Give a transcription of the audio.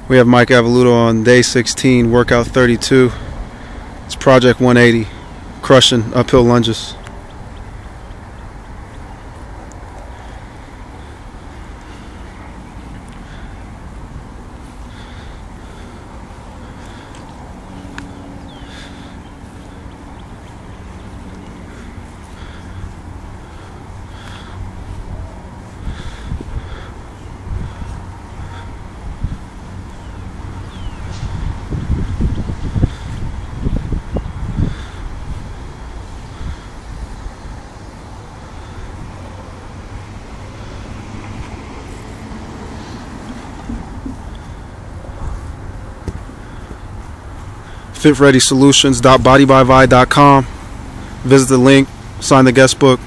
We have Mike Avaluto on day 16, workout 32. It's Project 180, crushing uphill lunges. FitReadySolutions.bodybyvi.com. Visit the link, sign the guest book.